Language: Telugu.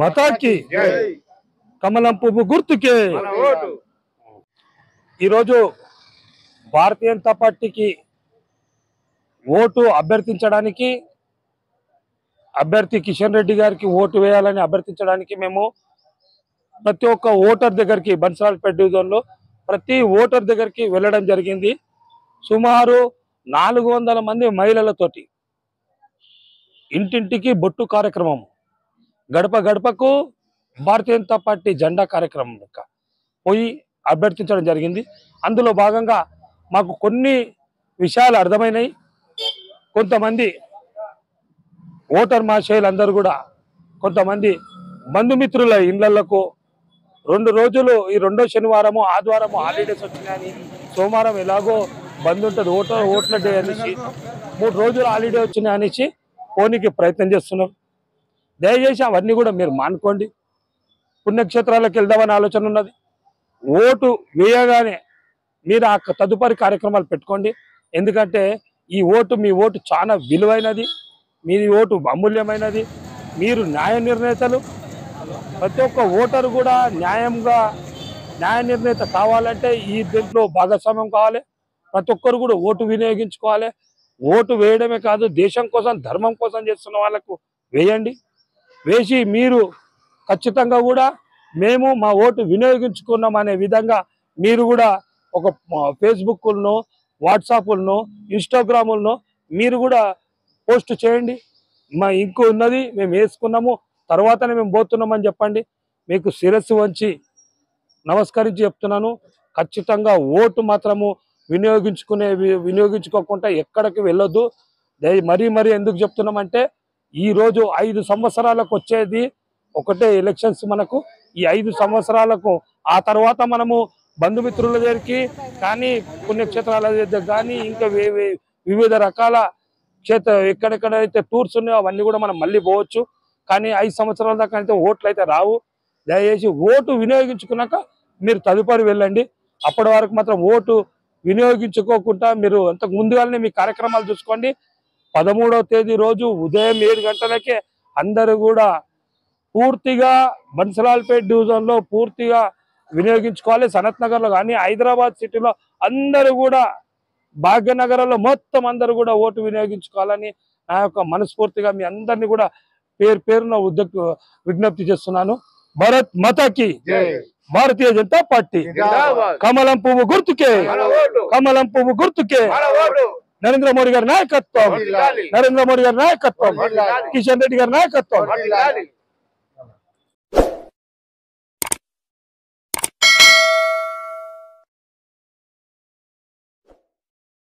మతాకి కమలం పువ్వు గుర్తుకే ఈరోజు భారతీయ జనతా పార్టీకి ఓటు అభ్యర్థించడానికి అభ్యర్థి కిషన్ రెడ్డి గారికి ఓటు వేయాలని అభ్యర్థించడానికి మేము ప్రతి ఒక్క ఓటర్ దగ్గరికి బన్సరాల్పేట డివిజన్లో ప్రతి ఓటర్ దగ్గరికి వెళ్ళడం జరిగింది. సుమారు 400 మంది మహిళలతోటి ఇంటింటికి బొట్టు కార్యక్రమం, గడప గడపకు భారతీయ జనతా పార్టీ జెండా కార్యక్రమం పోయి అభ్యర్థించడం జరిగింది. అందులో భాగంగా మాకు కొన్ని విషయాలు అర్థమైనాయి. కొంతమంది ఓటర్ మహాశయులందరూ కూడా కొంతమంది బంధుమిత్రుల ఇళ్లకు 2 రోజులు ఈ రెండో శనివారము ఆదివారము హాలిడేస్ వచ్చినాయని, సోమవారం ఎలాగో బంద్ ఉంటుంది ఓట్ల డే అనేసి 3 రోజులు హాలిడే వచ్చినాయి అనేసి పోనీకి ప్రయత్నం చేస్తున్నాం. దయచేసి అవన్నీ కూడా మీరు మానుకోండి. పుణ్యక్షేత్రాలకు వెళ్దామని ఆలోచన ఉన్నది. ఓటు వేయగానే మీరు ఆ తదుపరి కార్యక్రమాలు పెట్టుకోండి. ఎందుకంటే ఈ ఓటు మీ ఓటు చాలా విలువైనది, మీ ఓటు అమూల్యమైనది. మీరు న్యాయ నిర్ణేతలు. ప్రతి ఒక్క ఓటరు కూడా న్యాయ నిర్ణేత కావాలంటే ఈ దీంట్లో భాగస్వామ్యం కావాలి. ప్రతి ఒక్కరు కూడా ఓటు వినియోగించుకోవాలి. ఓటు వేయడమే కాదు, దేశం కోసం ధర్మం కోసం చేస్తున్న వాళ్ళకు వేయండి. వేసి మీరు ఖచ్చితంగా కూడా మేము మా ఓటు వినియోగించుకున్నాం అనే విధంగా మీరు కూడా ఒక ఫేస్బుక్లను, వాట్సాప్లను, ఇన్స్టాగ్రాములను మీరు కూడా పోస్ట్ చేయండి. మా ఇంకో ఉన్నది, మేము వేసుకున్నాము, తర్వాతనే మేము పోతున్నామని చెప్పండి. మీకు శిరస్సు వంచి నమస్కరించి చెప్తున్నాను. ఖచ్చితంగా ఓటు మాత్రము వినియోగించుకోకుండా ఎక్కడికి వెళ్ళొద్దు. మరీ ఎందుకు చెప్తున్నామంటే ఈరోజు 5 సంవత్సరాలకు వచ్చేది ఒకటే ఎలక్షన్స్ మనకు. ఈ 5 సంవత్సరాలకు ఆ తర్వాత మనము బంధుమిత్రుల దగ్గరికి కానీ, పుణ్యక్షేత్రాల దగ్గర కానీ, ఇంకా వివిధ రకాల ఎక్కడెక్కడైతే టూర్స్ ఉన్నాయో అవన్నీ కూడా మనం మళ్ళీ పోవచ్చు. కానీ 5 సంవత్సరాల దాకా అయితే ఓట్లు అయితే రావు. దయచేసి ఓటు వినియోగించుకున్నాక మీరు తదుపరి వెళ్ళండి. అప్పటి వరకు మాత్రం ఓటు వినియోగించుకోకుండా మీరు అంతకు ముందుగానే మీ కార్యక్రమాలు చూసుకోండి. 13వ తేదీ రోజు ఉదయం 7 గంటలకే అందరూ కూడా పూర్తిగా బన్సలాల్పేట్ డివిజన్లో పూర్తిగా వినియోగించుకోవాలి. సనత్ నగర్లో కానీ, హైదరాబాద్ సిటీలో అందరూ కూడా, భాగ్యనగరంలో మొత్తం అందరూ కూడా ఓటు వినియోగించుకోవాలని నా యొక్క మనస్ఫూర్తిగా మీ అందరినీ కూడా పేరున విజ్ఞప్తి చేస్తున్నాను. భారత్ మాతాకి భారతీయ జనతా పార్టీ కమలం పువ్వు గుర్తుకే, కమలం పువ్వు గుర్తుకే. నరేంద్ర మోడీ గారి నాయకత్వం, కిషన్ రెడ్డి గారి నాయకత్వం.